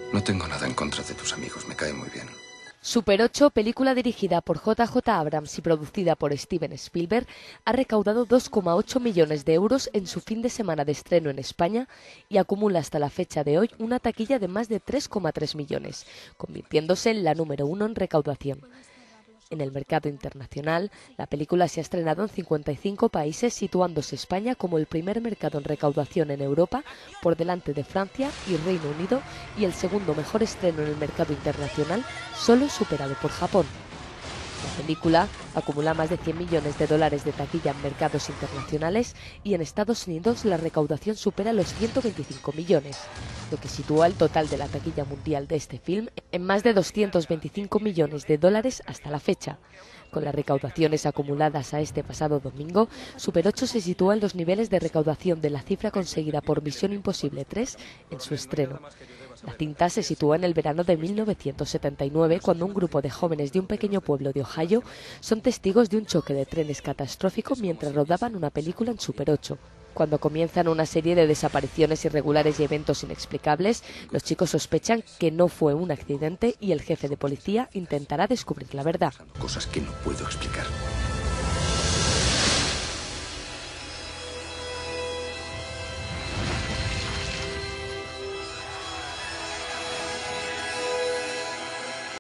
No tengo nada en contra de tus amigos, me cae muy bien. Super 8, película dirigida por J.J. Abrams y producida por Steven Spielberg, ha recaudado 2,8 millones de euros en su fin de semana de estreno en España y acumula hasta la fecha de hoy una taquilla de más de 3,3 millones, convirtiéndose en la número 1 en recaudación. En el mercado internacional, la película se ha estrenado en 55 países, situándose España como el primer mercado en recaudación en Europa, por delante de Francia y Reino Unido, y el segundo mejor estreno en el mercado internacional, solo superado por Japón. La película acumula más de 100 millones de dólares de taquilla en mercados internacionales y en Estados Unidos la recaudación supera los 125 millones, lo que sitúa el total de la taquilla mundial de este film en más de 225 millones de dólares hasta la fecha. Con las recaudaciones acumuladas a este pasado domingo, Super 8 se sitúa en los niveles de recaudación de la cifra conseguida por Misión Imposible 3 en su estreno. La cinta se sitúa en el verano de 1979, cuando un grupo de jóvenes de un pequeño pueblo de Ohio son testigos de un choque de trenes catastrófico mientras rodaban una película en Super 8. Cuando comienzan una serie de desapariciones irregulares y eventos inexplicables, los chicos sospechan que no fue un accidente y el jefe de policía intentará descubrir la verdad. Cosas que no puedo explicar.